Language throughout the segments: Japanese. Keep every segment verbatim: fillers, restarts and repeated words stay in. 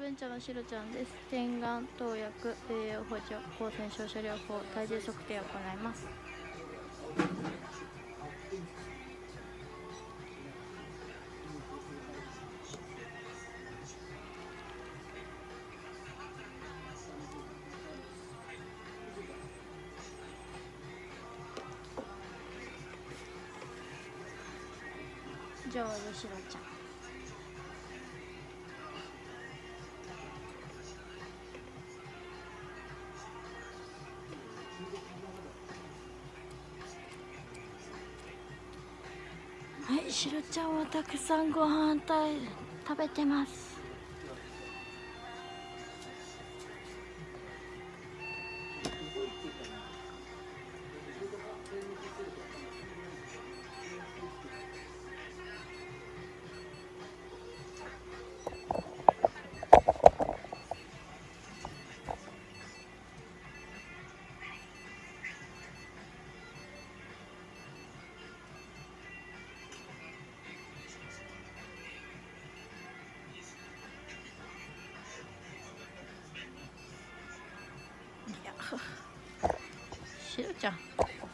文茶のしろちゃんです。点眼、投薬、栄養補助、光線照射療法、体重測定を行います。上手しろちゃん。はい、しろちゃんはたくさんご飯食べてます。しろちゃん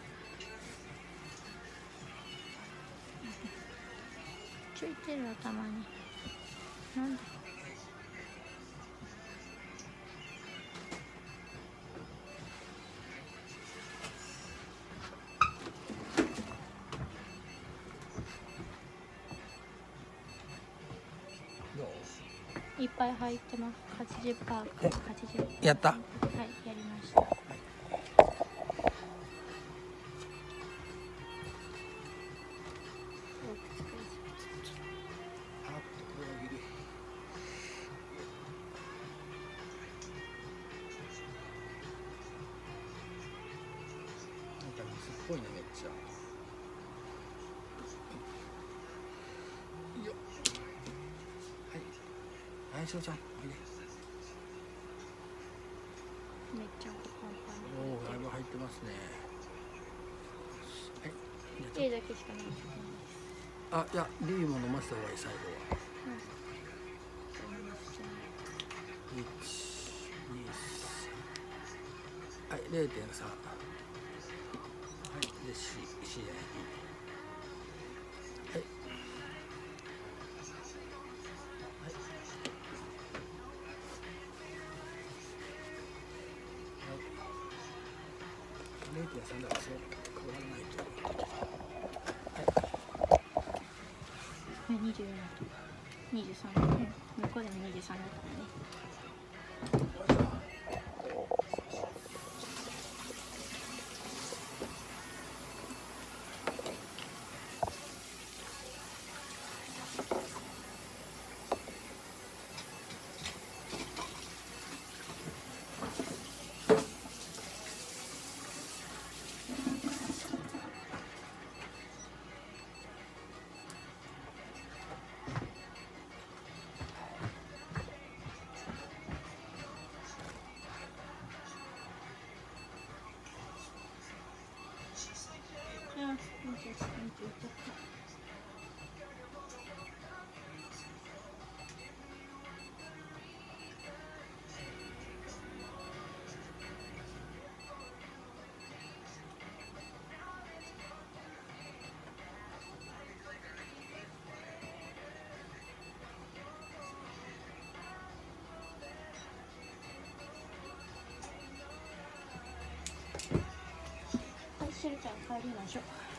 ついてる頭になんでいっぱい入ってます。はちじゅっパーセント、はちじゅう。 やった。 はい、やりました。 すっごいね、めっちゃ。よっ。はい。はい、しろちゃん、おいで。 めっちゃパンパン。 おお、だいぶ入ってますね。はい。 A だけしかない。 あ、いや、D も飲ませた方がいい、最後は。いち、に、はい、れいてんさん。はい、で、C、C で。はい。れいてんさんだからそう変わらないと。 はい。にじゅうよんとにじゅうさん、うん、向こうでもにじゅうさんだからね。しろちゃん帰りましょう。